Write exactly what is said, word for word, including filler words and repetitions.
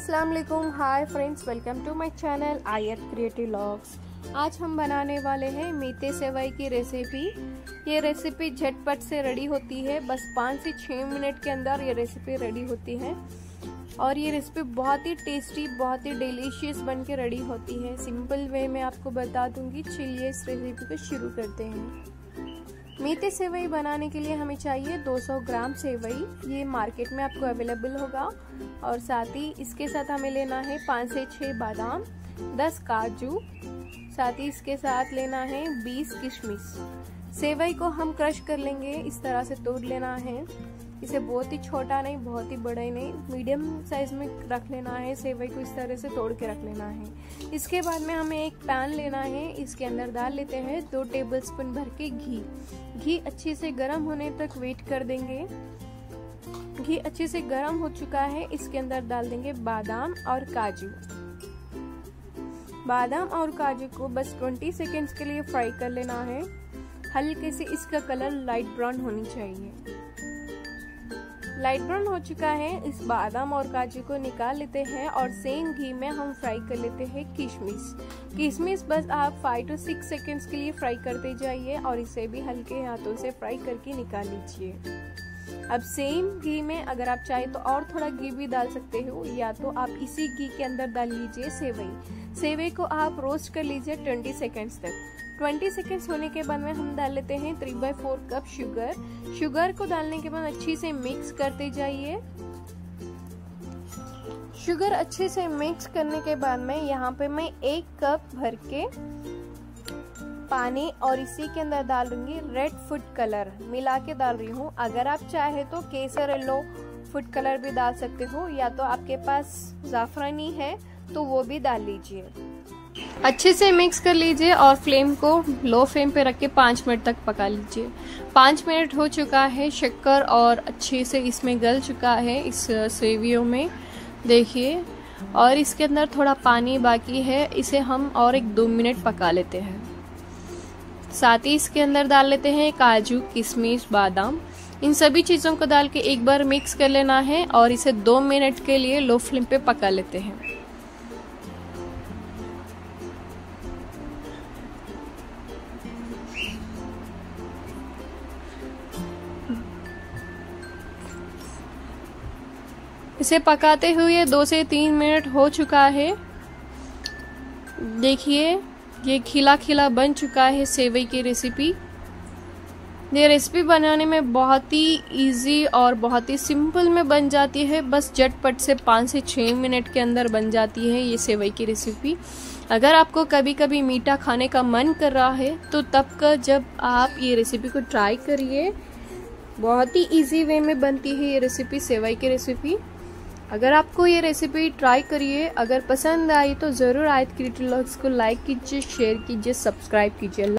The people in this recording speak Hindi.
अस्सलाम वालेकुम, hi friends, welcome to my channel Ayat creative vlogs. आज हम बनाने वाले हैं मीठे सेवई की रेसिपी। ये रेसिपी झटपट से रेडी होती है, बस पाँच से छः मिनट के अंदर ये रेसिपी रेडी होती है और ये रेसिपी बहुत ही टेस्टी, बहुत ही डिलीशियस बन के रेडी होती है। सिंपल वे में आपको बता दूंगी। चलिए इस रेसिपी को शुरू करते हैं। मीठे सेवई बनाने के लिए हमें चाहिए दो सौ ग्राम सेवई। ये मार्केट में आपको अवेलेबल होगा। और साथ ही इसके साथ हमें लेना है पाँच से छः बादाम, दस काजू, साथ ही इसके साथ लेना है बीस किशमिश। सेवई को हम क्रश कर लेंगे, इस तरह से तोड़ लेना है। इसे बहुत ही छोटा नहीं, बहुत ही बड़ा ही नहीं, मीडियम साइज में रख लेना है। सेवई को इस तरह से तोड़ के रख लेना है। इसके बाद में हमें एक पैन लेना है, इसके अंदर डाल लेते हैं दो टेबलस्पून भर के घी। घी अच्छे से गर्म होने तक वेट कर देंगे। घी अच्छे से गर्म हो चुका है, इसके अंदर डाल देंगे बादाम और काजू। बादाम और काजू को बस बीस सेकेंड्स के लिए फ्राई कर लेना है। हल्के से इसका कलर लाइट ब्राउन होनी चाहिए। लाइट ब्राउन हो चुका है, इस बादाम और काजू को निकाल लेते हैं और सेम घी में हम फ्राई कर लेते हैं किशमिश। किशमिश बस आप फाइव टू सिक्स सेकेंड्स के लिए फ्राई करते जाइए और इसे भी हल्के हाथों से फ्राई करके निकाल लीजिए। अब सेम घी में अगर आप चाहे तो और थोड़ा घी भी डाल सकते हो, या तो आप इसी घी के अंदर डाल लीजिए सेवई। सेवई को आप रोस्ट कर लीजिए बीस सेकेंड्स तक। बीस सेकेंड्स होने के बाद में हम डाल लेते हैं three by four cup sugar. Sugar को डालने के बाद अच्छे से मिक्स करते जाइए। शुगर अच्छे से मिक्स करने के बाद में यहाँ पे मैं एक कप भर के पानी और इसी के अंदर डाल दूंगी रेड फूड कलर, मिला के डाल रही हूँ। अगर आप चाहे तो केसर येलो फूड कलर भी डाल सकते हो, या तो आपके पास जाफरानी है तो वो भी डाल लीजिए। अच्छे से मिक्स कर लीजिए और फ्लेम को लो फ्लेम पे रख के पाँच मिनट तक पका लीजिए। पाँच मिनट हो चुका है, शक्कर और अच्छे से इसमें गल चुका है इस सेवियों में, देखिए। और इसके अंदर थोड़ा पानी बाकी है, इसे हम और एक दो मिनट पका लेते हैं। साथ ही इसके अंदर डाल लेते हैं काजू, किशमिश, बादाम। इन सभी चीज़ों को डाल के एक बार मिक्स कर लेना है और इसे दो मिनट के लिए लो फ्लेम पे पका लेते हैं। इसे पकाते हुए दो से तीन मिनट हो चुका है। देखिए ये खिला खिला बन चुका है सेवई की रेसिपी। ये रेसिपी बनाने में बहुत ही इजी और बहुत ही सिंपल में बन जाती है। बस झटपट से पाँच से छः मिनट के अंदर बन जाती है ये सेवई की रेसिपी। अगर आपको कभी कभी मीठा खाने का मन कर रहा है तो तब का जब आप ये रेसिपी को ट्राई करिए। बहुत ही इजी वे में बनती है ये रेसिपी, सेवई की रेसिपी। अगर आपको ये रेसिपी ट्राई करिए, अगर पसंद आई तो ज़रूर आयत क्रिएटिव व्लॉग्स को लाइक कीजिए, शेयर कीजिए, सब्सक्राइब कीजिए।